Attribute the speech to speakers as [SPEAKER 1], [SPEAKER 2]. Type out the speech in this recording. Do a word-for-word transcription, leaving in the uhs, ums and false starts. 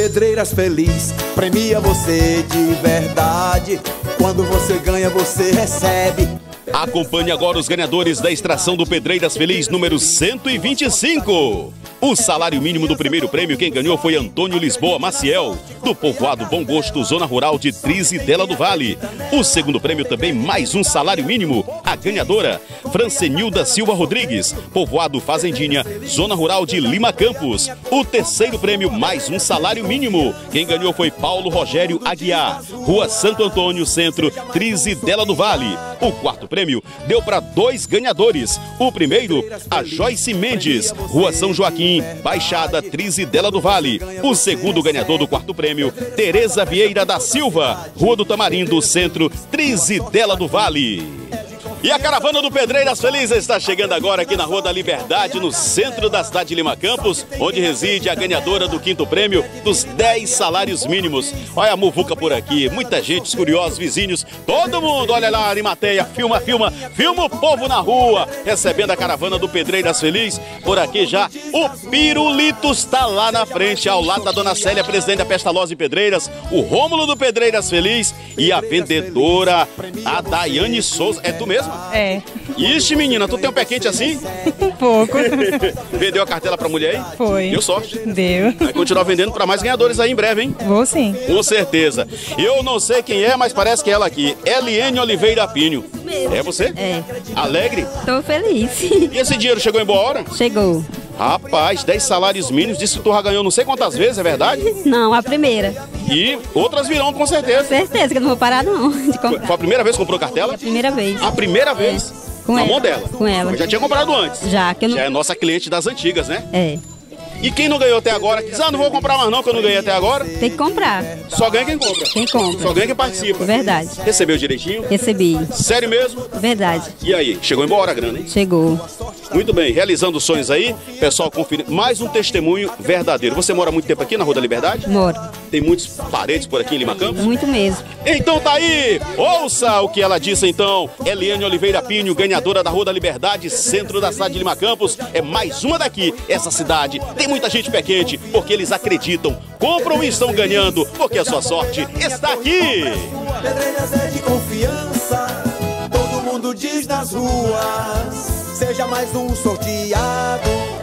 [SPEAKER 1] Pedreiras Feliz premia você de verdade. Quando você ganha, você recebe.
[SPEAKER 2] Acompanhe agora os ganhadores da extração do Pedreiras Feliz número cento e vinte e cinco. O salário mínimo do primeiro prêmio, quem ganhou foi Antônio Lisboa Maciel, do povoado Bom Gosto, zona rural de Trizidela do Vale. O segundo prêmio também mais um salário mínimo. A ganhadora, Francenilda Silva Rodrigues, povoado Fazendinha, zona rural de Lima Campos. O terceiro prêmio mais um salário mínimo. Quem ganhou foi Paulo Rogério Aguiar, Rua Santo Antônio, centro, Trizidela do Vale. O quarto prêmio deu para dois ganhadores. O primeiro, a Joyce Mendes, Rua São Joaquim, Baixada, Trizidela do Vale. O segundo ganhador do quarto prêmio, Tereza Vieira da Silva, Rua do Tamarindo, centro, Trizidela do Vale. E a caravana do Pedreiras Felizes está chegando agora aqui na Rua da Liberdade, no centro da cidade de Lima Campos, onde reside a ganhadora do quinto prêmio dos dez salários mínimos. Olha a muvuca por aqui, muita gente, os curiosos, vizinhos, todo mundo, olha lá, Arimateia, filma, filma, filma o povo na rua, recebendo a caravana do Pedreiras Feliz. Por aqui já, o Pirulito está lá na frente, ao lado da Dona Célia, presidente da Pestalozzi Pedreiras, o Rômulo do Pedreiras Feliz e a vendedora, a Daiane Souza. É tu mesmo?
[SPEAKER 3] É.
[SPEAKER 2] Ixi, menina, tu tem um pé quente assim?
[SPEAKER 3] Um pouco.
[SPEAKER 2] Vendeu a cartela pra mulher aí?
[SPEAKER 3] Foi.
[SPEAKER 2] Deu sorte.
[SPEAKER 3] Deu.
[SPEAKER 2] Vai continuar vendendo pra mais ganhadores aí em breve, hein?
[SPEAKER 3] Vou sim.
[SPEAKER 2] Com certeza. Eu não sei quem é, mas parece que é ela aqui. Eliene Oliveira Pinho. É você?
[SPEAKER 4] É.
[SPEAKER 2] Alegre?
[SPEAKER 4] Tô feliz.
[SPEAKER 2] E esse dinheiro chegou em boa hora?
[SPEAKER 4] Chegou.
[SPEAKER 2] Rapaz, dez salários mínimos, disse que tu já ganhou não sei quantas vezes, é verdade?
[SPEAKER 4] Não, a primeira.
[SPEAKER 2] E outras virão, com certeza.
[SPEAKER 4] Certeza que eu não vou parar, não, de comprar.
[SPEAKER 2] Foi a primeira vez que comprou cartela?
[SPEAKER 4] A primeira vez.
[SPEAKER 2] A primeira vez?
[SPEAKER 4] Com
[SPEAKER 2] Na
[SPEAKER 4] ela.
[SPEAKER 2] mão dela?
[SPEAKER 4] Com ela.
[SPEAKER 2] Mas já tinha comprado antes?
[SPEAKER 4] Já, que eu não...
[SPEAKER 2] Já é nossa cliente das antigas, né?
[SPEAKER 4] É.
[SPEAKER 2] E quem não ganhou até agora, que diz, ah, não vou comprar mais não, que eu não ganhei até agora.
[SPEAKER 4] Tem que comprar.
[SPEAKER 2] Só ganha quem compra.
[SPEAKER 4] Quem compra.
[SPEAKER 2] Só ganha quem participa.
[SPEAKER 4] Verdade.
[SPEAKER 2] Recebeu direitinho?
[SPEAKER 4] Recebi.
[SPEAKER 2] Sério mesmo?
[SPEAKER 4] Verdade.
[SPEAKER 2] E aí, chegou em boa hora a grana, hein?
[SPEAKER 4] Chegou.
[SPEAKER 2] Muito bem, realizando sonhos aí, pessoal, conferindo. Mais um testemunho verdadeiro. Você mora muito tempo aqui na Rua da Liberdade?
[SPEAKER 4] Moro.
[SPEAKER 2] Tem muitos parentes por aqui em Lima Campos?
[SPEAKER 4] Muito mesmo.
[SPEAKER 2] Então tá aí, ouça o que ela disse então. Eliane Oliveira Pinho, ganhadora da Rua da Liberdade, centro da cidade de Lima Campos. É mais uma daqui, essa cidade. Tem muita gente pé quente, porque eles acreditam, compram e estão ganhando, porque a sua sorte está aqui.
[SPEAKER 1] Pedreiras é de confiança, todo mundo diz nas ruas. Seja mais um sorteado.